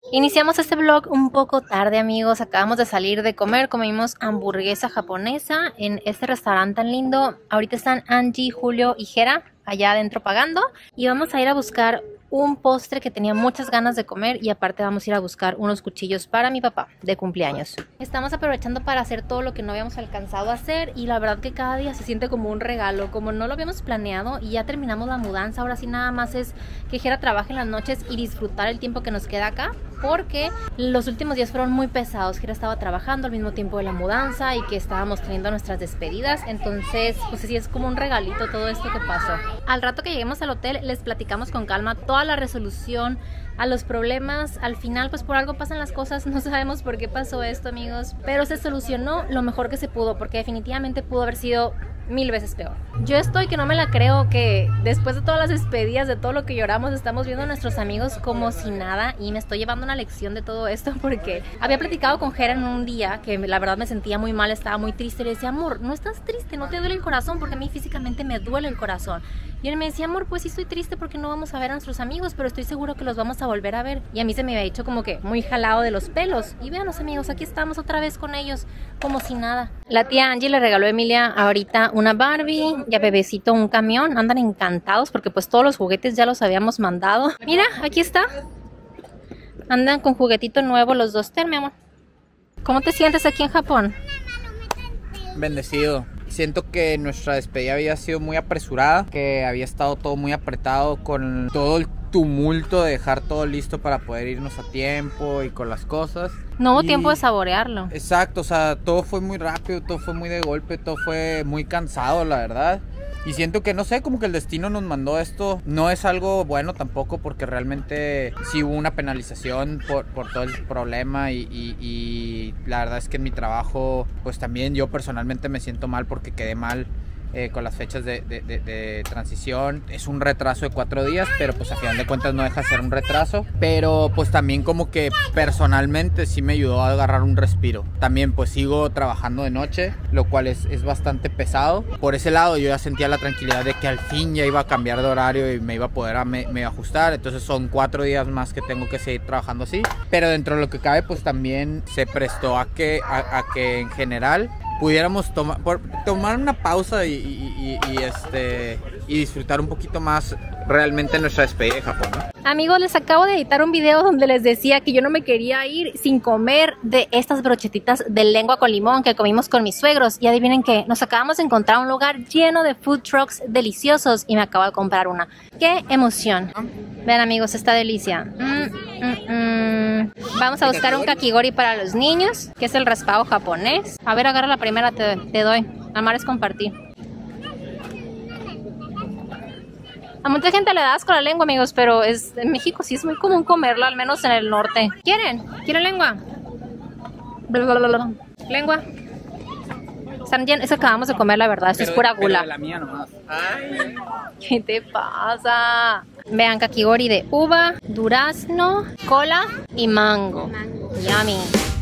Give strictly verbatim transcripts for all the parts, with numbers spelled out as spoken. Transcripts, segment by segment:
Iniciamos este vlog un poco tarde, amigos. Acabamos de salir de comer, comimos hamburguesa japonesa en este restaurante tan lindo. Ahorita están Angie, Julio y Jera allá adentro pagando. Y vamos a ir a buscar un postre que tenía muchas ganas de comer. Y aparte vamos a ir a buscar unos cuchillos para mi papá de cumpleaños. Estamos aprovechando para hacer todo lo que no habíamos alcanzado a hacer. Y la verdad que cada día se siente como un regalo, como no lo habíamos planeado. Y ya terminamos la mudanza. Ahora sí nada más es que Jera trabaje en las noches y disfrutar el tiempo que nos queda acá, porque los últimos días fueron muy pesados. Jera estaba trabajando al mismo tiempo de la mudanza y que estábamos teniendo nuestras despedidas. Entonces pues sí, es como un regalito todo esto que pasó. Al rato que lleguemos al hotel les platicamos con calma toda la resolución a los problemas. Al final pues por algo pasan las cosas, no sabemos por qué pasó esto, amigos, pero se solucionó lo mejor que se pudo, porque definitivamente pudo haber sido mil veces peor. Yo estoy que no me la creo que después de todas las despedidas, de todo lo que lloramos, estamos viendo a nuestros amigos como si nada, y me estoy llevando una lección de todo esto, porque había platicado con Jera en un día que la verdad me sentía muy mal, estaba muy triste. Le decía, amor, no estás triste, no te duele el corazón, porque a mí físicamente me duele el corazón. Y él me decía, amor, pues sí estoy triste porque no vamos a ver a nuestros amigos, pero estoy seguro que los vamos a volver a ver. Y a mí se me había hecho como que muy jalado de los pelos. Y vean los amigos, aquí estamos otra vez con ellos, como si nada. La tía Angie le regaló a Emilia ahorita una Barbie y a Bebecito un camión. Andan encantados porque pues todos los juguetes ya los habíamos mandado. Mira, aquí está. Andan con juguetito nuevo los dos. Ten, mi amor. ¿Cómo te sientes aquí en Japón? Bendecido. Siento que nuestra despedida había sido muy apresurada, que había estado todo muy apretado con todo el tumulto de dejar todo listo para poder irnos a tiempo y con las cosas. No hubo y... tiempo de saborearlo. Exacto, o sea, todo fue muy rápido, todo fue muy de golpe, todo fue muy cansado, la verdad. Y siento que, no sé, como que el destino nos mandó esto. No es algo bueno tampoco, porque realmente sí hubo una penalización por, por todo el problema y, y, y la verdad es que en mi trabajo, pues también yo personalmente me siento mal porque quedé mal eh, con las fechas de, de, de, de transición. Es un retraso de cuatro días, pero pues a final de cuentas no deja de ser un retraso. Pero pues también como que personalmente sí me ayudó a agarrar un respiro. También pues sigo trabajando de noche, lo cual es, es bastante pesado. Por ese lado yo ya sentía la tranquilidad de que al fin ya iba a cambiar de horario y me iba a poder a, me, me iba a ajustar. Entonces son cuatro días más que tengo que seguir trabajando así. Pero dentro de lo que cabe pues también se prestó a que, a, a que en general pudiéramos tomar, por, tomar una pausa y, y, y, y, este, y disfrutar un poquito más realmente nuestra despedida de Japón, ¿no? Amigos, les acabo de editar un video donde les decía que yo no me quería ir sin comer de estas brochetitas de lengua con limón que comimos con mis suegros. Y adivinen qué, nos acabamos de encontrar un lugar lleno de food trucks deliciosos y me acabo de comprar una. ¡Qué emoción! Vean, amigos, esta delicia. Mm, mm, mm. Vamos a buscar un kakigori para los niños, que es el raspado japonés. A ver, agarra la primera, te, te doy. Amar es compartir. A mucha gente le da asco la lengua, amigos, pero es, en México sí es muy común comerla, al menos en el norte. ¿Quieren? ¿Quieren lengua? Lengua. Están llenos, es que acabamos de comer, la verdad, esto es pura gula. La mía nomás. Ay. ¿Qué te pasa? Vean, kakigori de uva, durazno, cola y mango. mango. Yummy.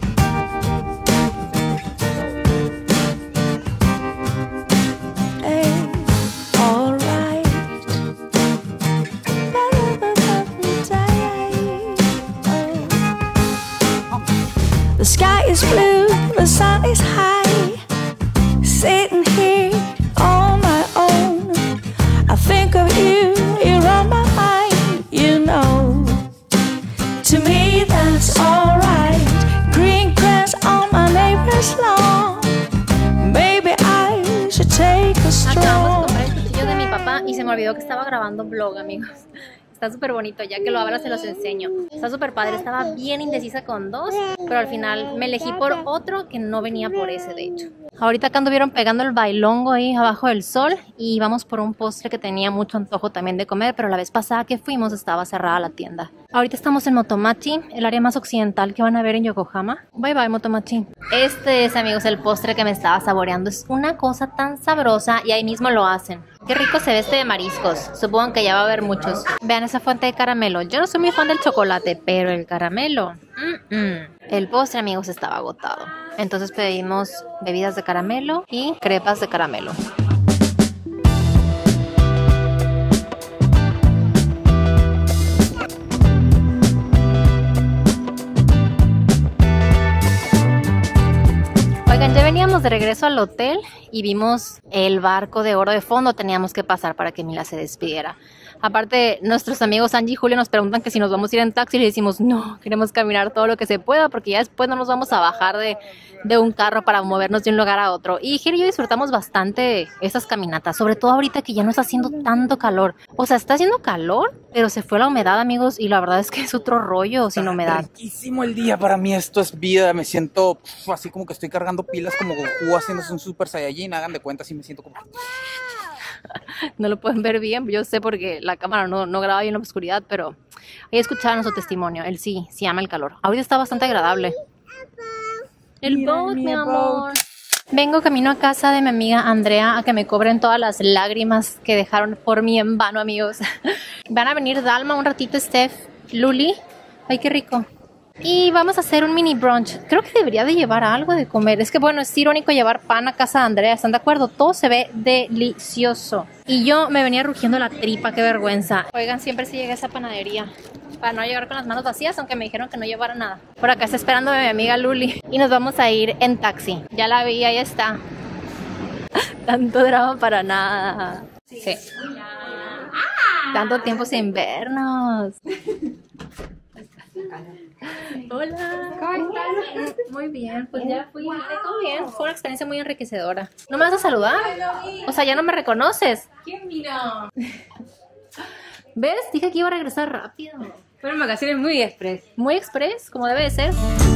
The sky is blue, the sun is high. Sitting here on my own, I think of you, you're on my mind, you know. To me that's alright. Green grass on my neighbor's lawn. Maybe I should take a stroll. Acabamos de comprar el cuchillo de mi papá y se me olvidó que estaba grabando un vlog, amigos. Está súper bonito, ya que lo abra se los enseño. Está súper padre, estaba bien indecisa con dos, pero al final me elegí por otro que no venía por ese, de hecho. Ahorita acá anduvieron pegando el bailongo ahí abajo del sol y vamos por un postre que tenía mucho antojo también de comer, pero la vez pasada que fuimos estaba cerrada la tienda. Ahorita estamos en Motomachi, el área más occidental que van a ver en Yokohama. Bye bye, Motomachi. Este es, amigos, el postre que me estaba saboreando. Es una cosa tan sabrosa y ahí mismo lo hacen. Qué rico se ve este de mariscos. Supongo que ya va a haber muchos. Vean esa fuente de caramelo. Yo no soy muy fan del chocolate, pero el caramelo... Mm -mm. El postre, amigos, estaba agotado. Entonces pedimos bebidas de caramelo y crepas de caramelo. Ya veníamos de regreso al hotel y vimos el barco de oro de fondo. Teníamos que pasar para que Mila se despidiera. Aparte, nuestros amigos Angie y Julio nos preguntan que si nos vamos a ir en taxi y le decimos no, queremos caminar todo lo que se pueda porque ya después no nos vamos a bajar de, de un carro para movernos de un lugar a otro. Y Jera y yo disfrutamos bastante esas caminatas, sobre todo ahorita que ya no está haciendo tanto calor. O sea, está haciendo calor, pero se fue la humedad, amigos, y la verdad es que es otro rollo sin humedad. Riquísimo el día, para mí esto es vida, me siento pf, así como que estoy cargando pilas como Goku haciéndose un Super Saiyajin, hagan de cuenta, así me siento como... No lo pueden ver bien, yo sé porque la cámara no, no graba bien en la oscuridad, pero ahí escucharon su testimonio. Él sí, sí ama el calor. Ahorita está bastante agradable. El boat, mi amor. Vengo camino a casa de mi amiga Andrea a que me cobren todas las lágrimas que dejaron por mí en vano, amigos. Van a venir Dalma un ratito, Steph, Luli. Ay, qué rico. Y vamos a hacer un mini brunch. Creo que debería de llevar algo de comer. Es que bueno, es irónico llevar pan a casa de Andrea. ¿Están de acuerdo? Todo se ve delicioso. Y yo me venía rugiendo la tripa. Qué vergüenza. Oigan, siempre se llega a esa panadería para no llegar con las manos vacías, aunque me dijeron que no llevara nada. Por acá está esperando a mi amiga Luli. Y nos vamos a ir en taxi. Ya la vi, ahí está. Tanto drama para nada. Sí. Tanto tiempo sin vernos. Hola, ¿cómo estás? Muy bien, pues ya fui, todo bien, fue una experiencia muy enriquecedora. ¿No me vas a saludar? O sea, ya no me reconoces. ¿Quién mira? ¿Ves? Dije que iba a regresar rápido. Fueron vacaciones muy express. Muy express, como debe de ser.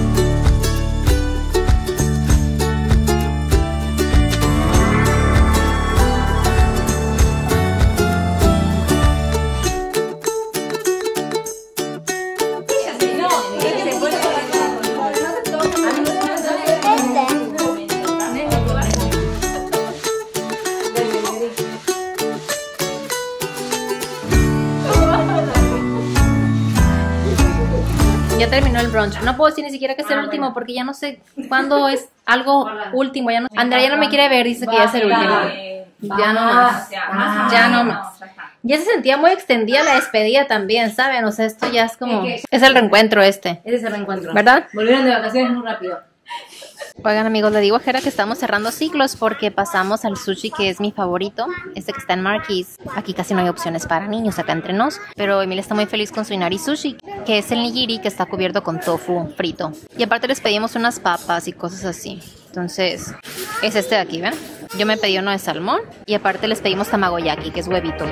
Ya terminó el brunch. No puedo decir ni siquiera que es el ah, último bueno. Porque ya no sé cuándo es algo último. Ya no, Andrea ya no me quiere ver, dice que ya es el último. Ya no más. Ya no más. Ya se sentía muy extendida la despedida también, ¿saben? O sea, esto ya es como... Es el reencuentro este. Ese es el reencuentro. ¿Verdad? Volvieron de vacaciones muy rápido. Oigan, amigos, le digo a Jera que estamos cerrando ciclos porque pasamos al sushi, que es mi favorito, este que está en Marquis. Aquí casi no hay opciones para niños acá entre nos, pero Emil está muy feliz con su Inari Sushi, que es el nigiri que está cubierto con tofu frito. Y aparte les pedimos unas papas y cosas así. Entonces, es este de aquí, ¿ven? Yo me pedí uno de salmón y aparte les pedimos tamagoyaki, que es huevito.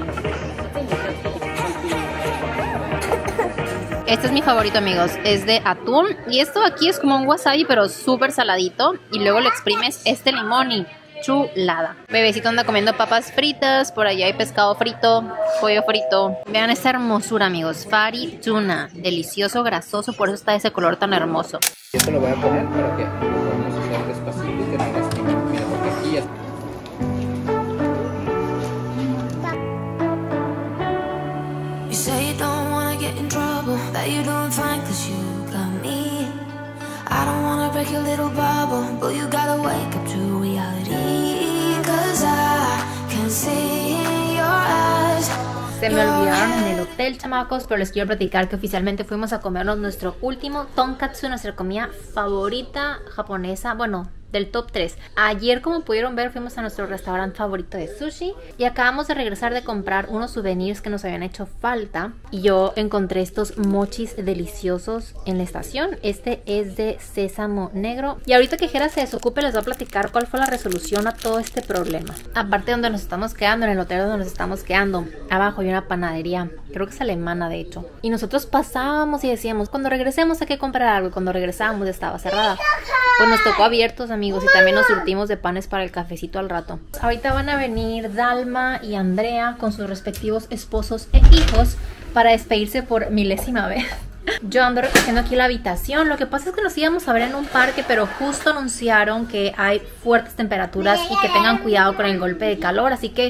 Este es mi favorito, amigos, es de atún. Y esto aquí es como un wasabi, pero súper saladito. Y luego le exprimes este limón y chulada. Bebecito anda comiendo papas fritas. Por allá hay pescado frito, pollo frito. Vean esta hermosura, amigos. Fari tuna, delicioso, grasoso, por eso está ese color tan hermoso. Esto lo voy a poner para que podamos hacer despacito y que no lastime. Mira, porque aquí ya está. That you doing fine cause you got me. I don't wanna break your little bubble, but you gotta wake up to reality. Cause I can see in your eyes. Se me olvidaron en el hotel, chamacos, pero les quiero platicar que oficialmente fuimos a comernos nuestro último tonkatsu, nuestra comida favorita japonesa, bueno, del top tres. Ayer, como pudieron ver, fuimos a nuestro restaurante favorito de sushi y acabamos de regresar de comprar unos souvenirs que nos habían hecho falta. Y yo encontré estos mochis deliciosos en la estación. Este es de sésamo negro. Y ahorita que Jera se desocupe les voy a platicar cuál fue la resolución a todo este problema. Aparte de donde nos estamos quedando, en el hotel donde nos estamos quedando, abajo hay una panadería, creo que es alemana de hecho. Y nosotros pasábamos y decíamos, cuando regresemos hay que comprar algo. Y cuando regresábamos estaba cerrada. Pues nos tocó abiertos, amigos. Y también nos surtimos de panes para el cafecito al rato. Ahorita van a venir Dalma y Andrea con sus respectivos esposos e hijos para despedirse por milésima vez. Yo ando recogiendo aquí la habitación. Lo que pasa es que nos íbamos a ver en un parque, pero justo anunciaron que hay fuertes temperaturas y que tengan cuidado con el golpe de calor. Así que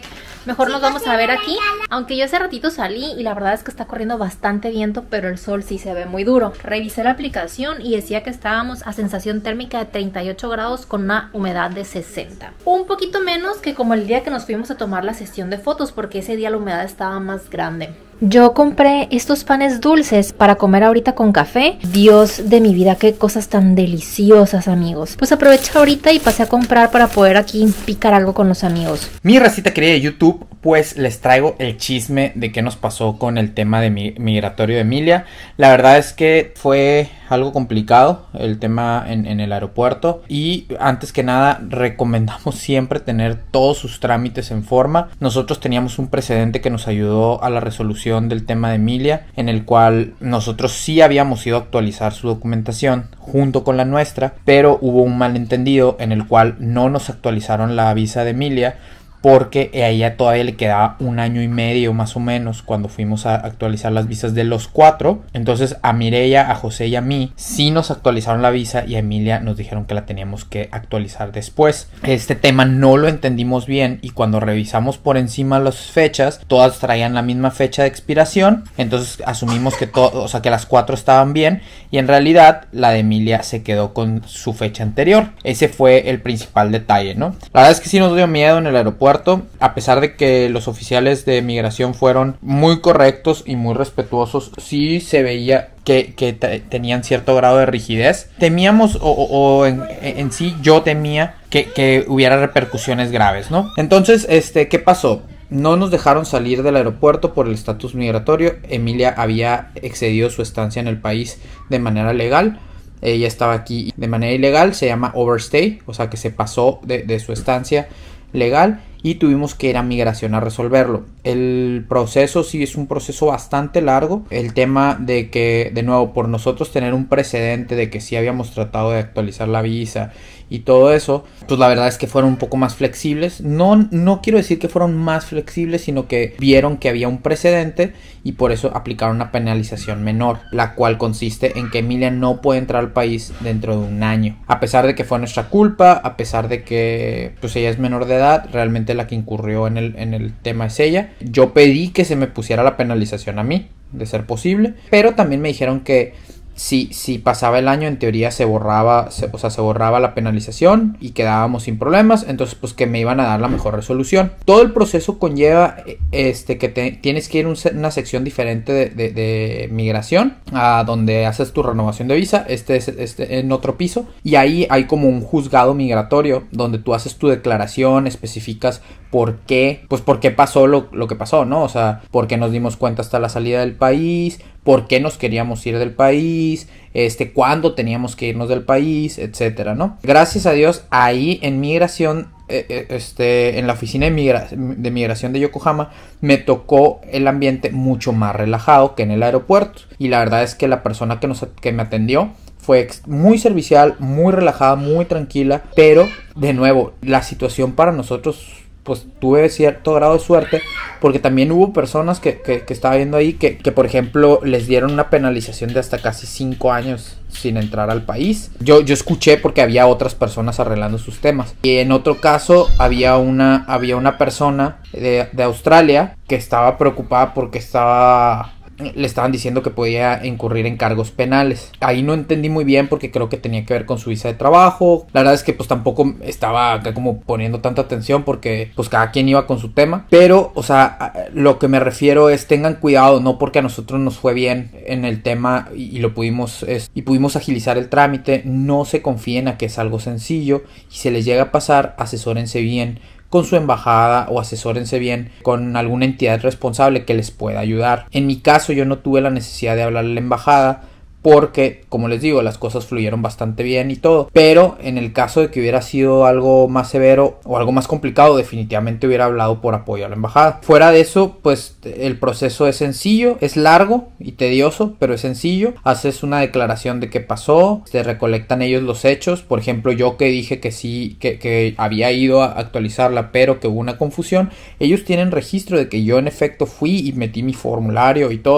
Mejor nos vamos a ver aquí. Aunque yo hace ratito salí y la verdad es que está corriendo bastante viento, pero el sol sí se ve muy duro. Revisé la aplicación y decía que estábamos a sensación térmica de treinta y ocho grados con una humedad de sesenta. Un poquito menos que como el día que nos fuimos a tomar la sesión de fotos, porque ese día la humedad estaba más grande. Yo compré estos panes dulces para comer ahorita con café. Dios de mi vida, qué cosas tan deliciosas, amigos. Pues aproveché ahorita y pasé a comprar para poder aquí picar algo con los amigos. Mi racita querida de YouTube, pues les traigo el chisme de qué nos pasó con el tema de mi migratorio de Emilia. La verdad es que fue algo complicado el tema en, en el aeropuerto, y antes que nada recomendamos siempre tener todos sus trámites en forma. Nosotros teníamos un precedente que nos ayudó a la resolución del tema de Emilia, en el cual nosotros sí habíamos ido a actualizar su documentación junto con la nuestra, pero hubo un malentendido en el cual no nos actualizaron la visa de Emilia, porque a ella todavía le quedaba un año y medio más o menos cuando fuimos a actualizar las visas de los cuatro. Entonces a Mireia, a José y a mí sí nos actualizaron la visa, y a Emilia nos dijeron que la teníamos que actualizar después. Este tema no lo entendimos bien, y cuando revisamos por encima las fechas, todas traían la misma fecha de expiración. Entonces asumimos que todo, o sea, que las cuatro estaban bien, y en realidad la de Emilia se quedó con su fecha anterior. Ese fue el principal detalle, ¿no? La verdad es que sí nos dio miedo en el aeropuerto, a pesar de que los oficiales de migración fueron muy correctos y muy respetuosos. Sí se veía que, que tenían cierto grado de rigidez. Temíamos, o, o, o en, en sí yo temía que, que hubiera repercusiones graves, ¿no? Entonces, este, ¿qué pasó? No nos dejaron salir del aeropuerto por el estatus migratorio. Emilia había excedido su estancia en el país de manera legal. Ella estaba aquí de manera ilegal, se llama overstay, o sea que se pasó de, de su estancia legal, y tuvimos que ir a migración a resolverlo. El proceso sí es un proceso bastante largo. El tema de que, de nuevo, por nosotros tener un precedente de que sí habíamos tratado de actualizar la visa y todo eso, pues la verdad es que fueron un poco más flexibles. No, no quiero decir que fueron más flexibles, sino que vieron que había un precedente y por eso aplicaron una penalización menor, la cual consiste en que Emilia no puede entrar al país dentro de un año. A pesar de que fue nuestra culpa, a pesar de que pues ella es menor de edad, realmente la que incurrió en el, en el tema es ella. Yo pedí que se me pusiera la penalización a mí, de ser posible, pero también me dijeron que Si, si pasaba el año, en teoría se borraba, se, o sea, se borraba la penalización y quedábamos sin problemas. Entonces, pues que me iban a dar la mejor resolución. Todo el proceso conlleva este que te, tienes que ir a un, una sección diferente de, de, de migración, a donde haces tu renovación de visa. Este es este, en otro piso. Y ahí hay como un juzgado migratorio donde tú haces tu declaración, especificas por qué, pues por qué pasó lo, lo que pasó, ¿no? O sea, por qué nos dimos cuenta hasta la salida del país, por qué nos queríamos ir del país, este, cuándo teníamos que irnos del país, etcétera, ¿no? Gracias a Dios, ahí en migración, eh, este, en la oficina de, migra de migración de Yokohama, me tocó el ambiente mucho más relajado que en el aeropuerto. Y la verdad es que la persona que, nos, que me atendió fue muy servicial, muy relajada, muy tranquila, pero de nuevo, la situación para nosotros, pues tuve cierto grado de suerte, porque también hubo personas que, que, que estaba viendo ahí que, que, por ejemplo, les dieron una penalización de hasta casi cinco años sin entrar al país. Yo, yo escuché porque había otras personas arreglando sus temas. Y en otro caso había una, había una persona de, de Australia que estaba preocupada porque estaba... le estaban diciendo que podía incurrir en cargos penales. Ahí no entendí muy bien porque creo que tenía que ver con su visa de trabajo. La verdad es que pues tampoco estaba acá como poniendo tanta atención porque pues cada quien iba con su tema. Pero, o sea, lo que me refiero es tengan cuidado, no porque a nosotros nos fue bien en el tema y, y lo pudimos es, y pudimos agilizar el trámite, no se confíen a que es algo sencillo, y si se les llega a pasar, asesórense bien con su embajada o asesórense bien con alguna entidad responsable que les pueda ayudar. En mi caso yo no tuve la necesidad de hablarle a la embajada porque, como les digo, las cosas fluyeron bastante bien y todo, pero en el caso de que hubiera sido algo más severo o algo más complicado, definitivamente hubiera hablado por apoyo a la embajada. Fuera de eso, pues el proceso es sencillo, es largo y tedioso, pero es sencillo. Haces una declaración de qué pasó, se recolectan ellos los hechos. Por ejemplo, yo que dije que sí, que, que había ido a actualizarla, pero que hubo una confusión, ellos tienen registro de que yo en efecto fui y metí mi formulario y todo,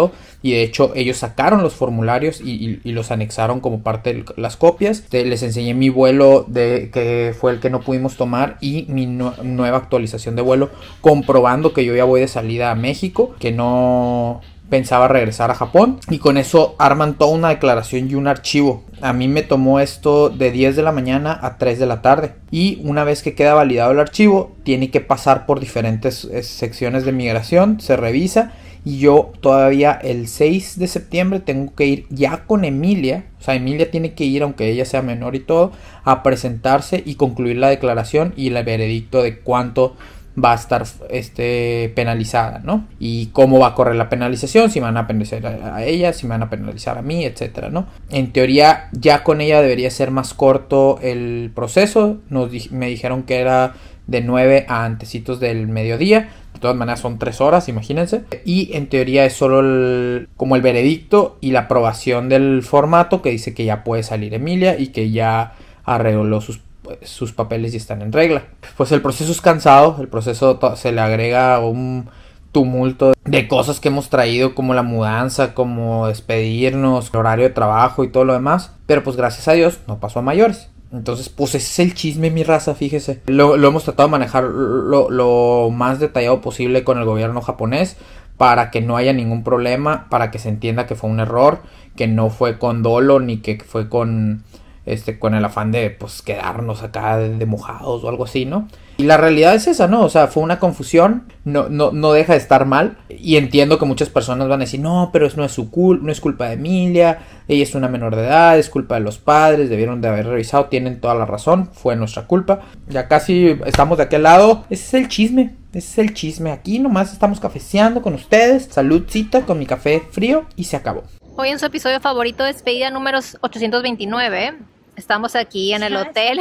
y de hecho ellos sacaron los formularios y, y, y los anexaron como parte de las copias. Les enseñé mi vuelo de que fue el que no pudimos tomar y mi nu nueva actualización de vuelo, comprobando que yo ya voy de salida a México, que no pensaba regresar a Japón, y con eso arman toda una declaración y un archivo. A mí me tomó esto de diez de la mañana a tres de la tarde, y una vez que queda validado el archivo tiene que pasar por diferentes eh, secciones de migración, se revisa, y yo todavía el seis de septiembre tengo que ir ya con Emilia. O sea, Emilia tiene que ir, aunque ella sea menor y todo, a presentarse y concluir la declaración y el veredicto de cuánto va a estar este, penalizada, ¿no? Y cómo va a correr la penalización, si me van a penalizar a ella, si me van a penalizar a mí, etcétera, ¿no? En teoría, ya con ella debería ser más corto el proceso. Nos di- me dijeron que era de nueve a antecitos del mediodía. De todas maneras son tres horas, imagínense. Y en teoría es solo el, como el veredicto y la aprobación del formato, que dice que ya puede salir Emilia y que ya arregló sus sus papeles y están en regla. Pues el proceso es cansado, el proceso se le agrega un tumulto de cosas que hemos traído, como la mudanza, como despedirnos, el horario de trabajo y todo lo demás, pero pues gracias a Dios no pasó a mayores. Entonces pues ese es el chisme, mi raza, fíjese. Lo, lo hemos tratado de manejar lo, lo más detallado posible con el gobierno japonés, para que no haya ningún problema, para que se entienda que fue un error, que no fue con dolo, ni que fue con Este, con el afán de, pues, quedarnos acá de, de mojados o algo así, ¿no? Y la realidad es esa, ¿no? O sea, fue una confusión, no, no, no deja de estar mal. Y entiendo que muchas personas van a decir, no, pero no es su culpa, no es culpa de Emilia, ella es una menor de edad, es culpa de los padres, debieron de haber revisado, tienen toda la razón, fue nuestra culpa. Ya casi estamos de aquel lado, ese es el chisme, ese es el chisme. Aquí nomás estamos cafeceando con ustedes, saludcita con mi café frío y se acabó. Hoy en su episodio favorito, despedida número ochocientos veintinueve. Estamos aquí en el hotel.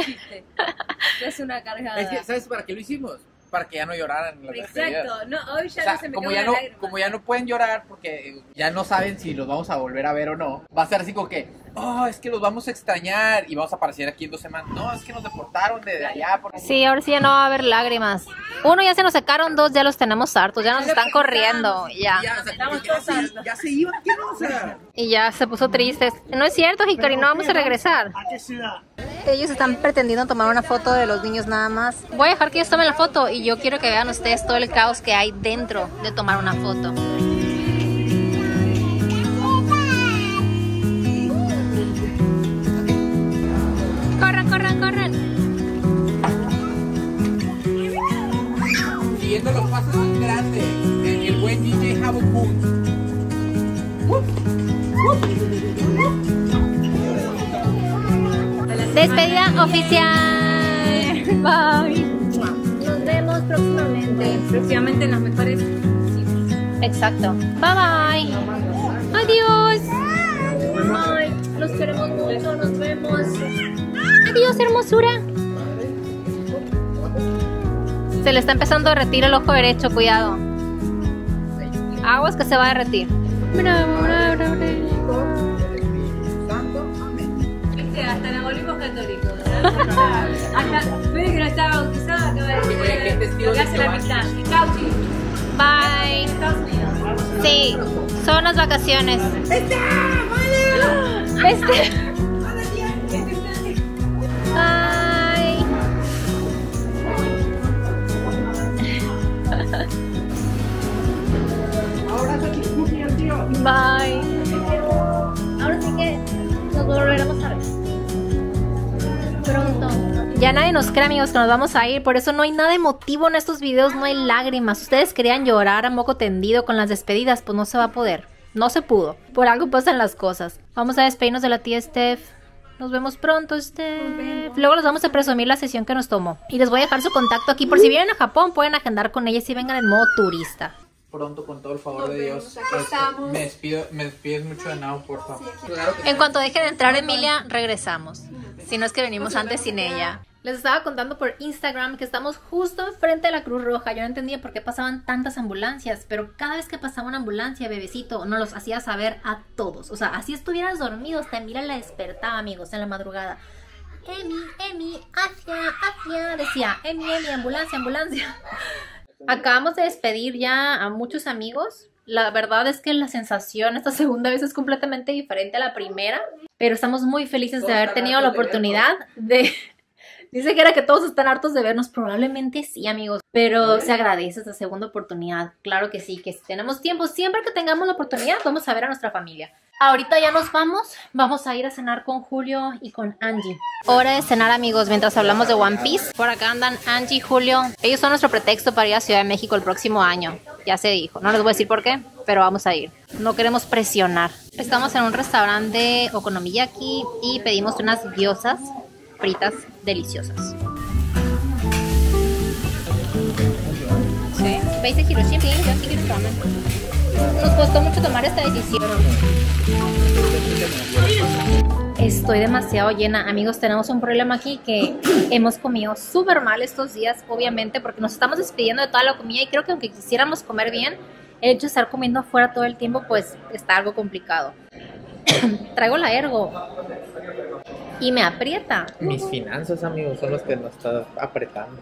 Es una cargada. Es que, ¿sabes para qué lo hicimos? Para que ya no lloraran las despedidas. Exacto, no, hoy ya O sea, no se me como quedó ya una no, lágrima. como ya no pueden llorar porque ya no saben si los vamos a volver a ver o no, va a ser así como que, oh, es que los vamos a extrañar y vamos a aparecer aquí en dos semanas. No, es que nos deportaron de allá. Porque... Sí, ahora sí ya no va a haber lágrimas. Uno, ya se nos secaron, dos, ya los tenemos hartos, ya nos Ya lo están corriendo, pensamos. ya. Ya, o sea, Estamos ya, todos se, hartos. ya se iban, ¿qué no? O sea, Y ya se puso triste. No es cierto, Hikari, no vamos a regresar. ¿A qué ciudad? Ellos están pretendiendo tomar una foto de los niños nada más. Voy a dejar que ellos tomen la foto y yo quiero que vean ustedes todo el caos que hay dentro de tomar una foto. Corran, corran, corran. siguiendo los pasos más grandes del el buen D J Jabo Kun. Despedida oficial. Bye. Nos vemos próximamente. Próximamente en las mejores. Exacto. Bye bye. Adiós. Bye. Los queremos mucho. Nos vemos. Adiós, hermosura. Se le está empezando a derretir el ojo derecho. Cuidado. Aguas que se va a derretir. Bravo, bravo, bravo. Viste, hasta nos volvimos católicos. Hasta ves que no estaba bautizado, acaba de decir lo que hace la mitad. Cauchi. Bye. Estados Unidos. Sí, son las vacaciones. Este. Bye. Bye. Ahora sí que nos volveremos a ver pronto. Ya nadie nos cree, amigos, que nos vamos a ir. Por eso no hay nada emotivo en estos videos, no hay lágrimas. Ustedes querían llorar a moco tendido con las despedidas, pues no se va a poder. No se pudo. Por algo pasan las cosas. Vamos a despedirnos de la tía Steph. Nos vemos pronto, Steph. Luego les vamos a presumir la sesión que nos tomó. Y les voy a dejar su contacto aquí. Por si vienen a Japón, pueden agendar con ella si vengan en modo turista. Pronto, con todo el favor Nos de vemos, Dios. aquí Este, estamos. me despido, me despides mucho de Nao, por favor. Claro que En sí. cuanto deje de entrar Emilia, regresamos. Si no es que venimos antes sin ella. Les estaba contando por Instagram que estamos justo enfrente de la Cruz Roja. Yo no entendía por qué pasaban tantas ambulancias, pero cada vez que pasaba una ambulancia, bebecito, nos los hacía saber a todos. O sea, así estuvieras dormido, hasta Emilia la despertaba, amigos, en la madrugada. Emi, Emi, hacia, hacia, decía, Emi, Emi, ambulancia, ambulancia. Acabamos de despedir ya a muchos amigos. La verdad es que la sensación esta segunda vez es completamente diferente a la primera, pero estamos muy felices de haber tenido la oportunidad de... Dice que era que todos están hartos de vernos, probablemente sí, amigos, pero se agradece esta segunda oportunidad. Claro que sí, que si tenemos tiempo, siempre que tengamos la oportunidad, vamos a ver a nuestra familia. Ahorita ya nos vamos, vamos a ir a cenar con Julio y con Angie. Hora de cenar, amigos, mientras hablamos de One Piece. Por acá andan Angie y Julio. Ellos son nuestro pretexto para ir a Ciudad de México el próximo año. Ya se dijo, no les voy a decir por qué, pero vamos a ir. No queremos presionar. Estamos en un restaurante de okonomiyaki y pedimos unas gyozas fritas deliciosas. Sí. ¿Veis el Hiroshima? Sí, yo sí quiero ramen. Nos costó mucho tomar esta decisión. Estoy demasiado llena. Amigos, tenemos un problema aquí que hemos comido súper mal estos días, obviamente, porque nos estamos despidiendo de toda la comida y creo que aunque quisiéramos comer bien, el hecho de estar comiendo afuera todo el tiempo, pues está algo complicado. Traigo la ergo y me aprieta. Mis finanzas, amigos, son los que nos están apretando.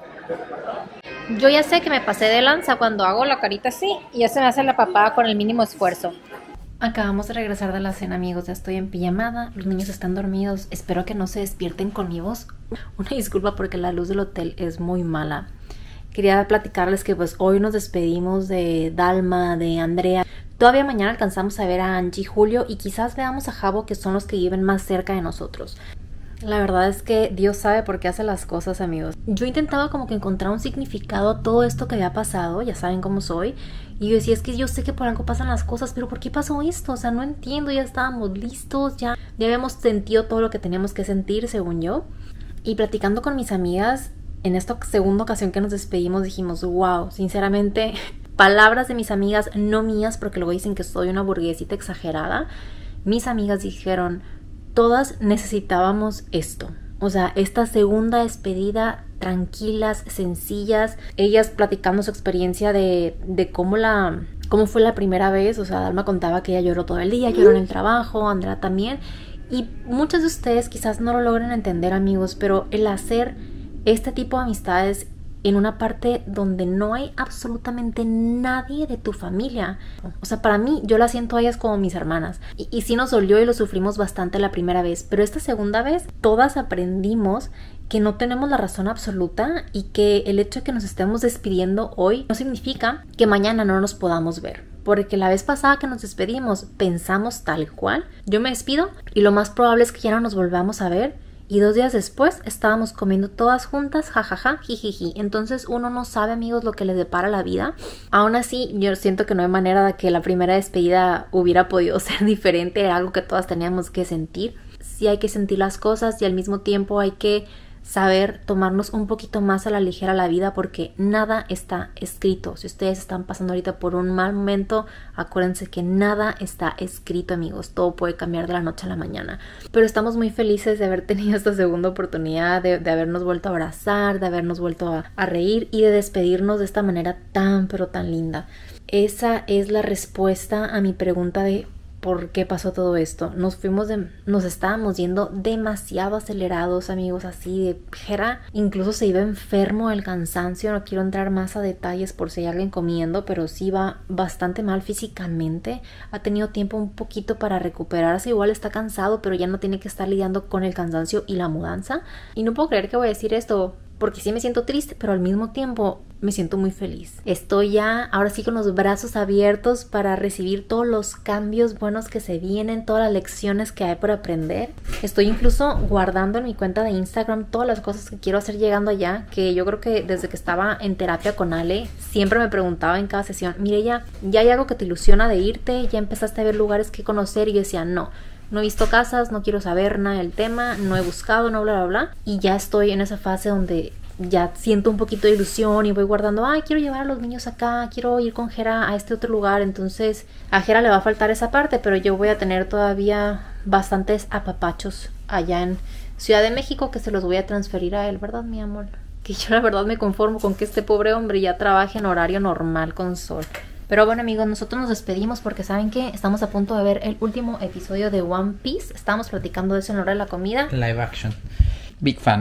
Yo ya sé que me pasé de lanza cuando hago la carita así y ya se me hace la papada con el mínimo esfuerzo. Acabamos de regresar de la cena, amigos. Ya estoy en pijamada, los niños están dormidos. Espero que no se despierten con mi voz. Una disculpa porque la luz del hotel es muy mala. Quería platicarles que pues hoy nos despedimos de Dalma, de Andrea. Todavía mañana alcanzamos a ver a Angie y Julio y quizás veamos a Jabo, que son los que viven más cerca de nosotros. La verdad es que Dios sabe por qué hace las cosas, amigos. Yo intentaba como que encontrar un significado a todo esto que había pasado, ya saben cómo soy. Y yo decía, es que yo sé que por algo pasan las cosas, pero ¿por qué pasó esto? O sea, no entiendo, ya estábamos listos, ya, ya habíamos sentido todo lo que teníamos que sentir, según yo. Y platicando con mis amigas, en esta segunda ocasión que nos despedimos, dijimos, wow, sinceramente, palabras de mis amigas, no mías, porque luego dicen que soy una burguesita exagerada. Mis amigas dijeron, todas necesitábamos esto. O sea, esta segunda despedida, tranquilas, sencillas. Ellas platicando su experiencia de, de cómo la cómo fue la primera vez. O sea, Dalma contaba que ella lloró todo el día, lloró en el trabajo, Andrea también. Y muchos de ustedes quizás no lo logren entender, amigos, pero el hacer este tipo de amistades en una parte donde no hay absolutamente nadie de tu familia. O sea, para mí, yo las siento a ellas como mis hermanas. Y, y sí nos dolió y lo sufrimos bastante la primera vez. Pero esta segunda vez, todas aprendimos que no tenemos la razón absoluta y que el hecho de que nos estemos despidiendo hoy no significa que mañana no nos podamos ver. Porque la vez pasada que nos despedimos, pensamos tal cual. Yo me despido y lo más probable es que ya no nos volvamos a ver. Y dos días después estábamos comiendo todas juntas, jajaja, jijiji. Entonces uno no sabe, amigos, lo que les depara la vida. Aún así, yo siento que no hay manera de que la primera despedida hubiera podido ser diferente. Era algo que todas teníamos que sentir. Sí hay que sentir las cosas y al mismo tiempo hay que saber tomarnos un poquito más a la ligera la vida, porque nada está escrito. Si ustedes están pasando ahorita por un mal momento, acuérdense que nada está escrito, amigos. Todo puede cambiar de la noche a la mañana. Pero estamos muy felices de haber tenido esta segunda oportunidad, de, de habernos vuelto a abrazar, de habernos vuelto a, a reír y de despedirnos de esta manera tan pero tan linda. Esa es la respuesta a mi pregunta de ¿por qué pasó todo esto? Nos fuimos de, nos estábamos yendo demasiado acelerados, amigos, así de Jera. Incluso se iba enfermo del cansancio. No quiero entrar más a detalles por si hay alguien comiendo, pero sí va bastante mal físicamente. Ha tenido tiempo un poquito para recuperarse. Igual está cansado, pero ya no tiene que estar lidiando con el cansancio y la mudanza. Y no puedo creer que voy a decir esto, porque sí me siento triste, pero al mismo tiempo me siento muy feliz. Estoy ya, ahora sí, con los brazos abiertos para recibir todos los cambios buenos que se vienen, todas las lecciones que hay por aprender. Estoy incluso guardando en mi cuenta de Instagram todas las cosas que quiero hacer llegando allá, que yo creo que desde que estaba en terapia con Ale, siempre me preguntaba en cada sesión, mire, ya, ya hay algo que te ilusiona de irte, ya empezaste a ver lugares que conocer, y yo decía, no. No he visto casas, no quiero saber nada del tema, no he buscado, no bla bla bla. Y ya estoy en esa fase donde ya siento un poquito de ilusión y voy guardando, ay, quiero llevar a los niños acá, quiero ir con Jera a este otro lugar. Entonces a Jera le va a faltar esa parte, pero yo voy a tener todavía bastantes apapachos allá en Ciudad de México que se los voy a transferir a él, ¿verdad, mi amor? Que yo la verdad me conformo con que este pobre hombre ya trabaje en horario normal con Sol. Pero bueno, amigos, nosotros nos despedimos porque saben que estamos a punto de ver el último episodio de One Piece. Estábamos platicando de eso en la hora de la comida. Live action. Big fan.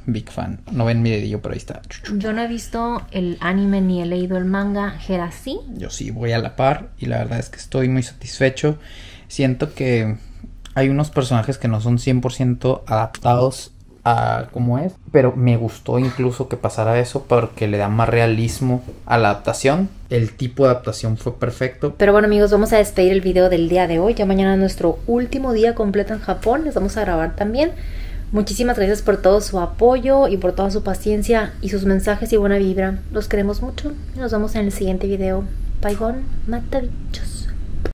big fan. No ven mi dedillo, pero ahí está. Yo no he visto el anime ni he leído el manga. Jera, ¿sí? Yo sí, voy a la par y la verdad es que estoy muy satisfecho. Siento que hay unos personajes que no son cien por ciento adaptados a cómo es, pero me gustó incluso que pasara eso porque le da más realismo a la adaptación. El tipo de adaptación fue perfecto. Pero bueno, amigos, vamos a despedir el video del día de hoy. Ya mañana es nuestro último día completo en Japón. Les vamos a grabar también. Muchísimas gracias por todo su apoyo y por toda su paciencia y sus mensajes y buena vibra. Los queremos mucho y nos vemos en el siguiente video. Bye, matadichos.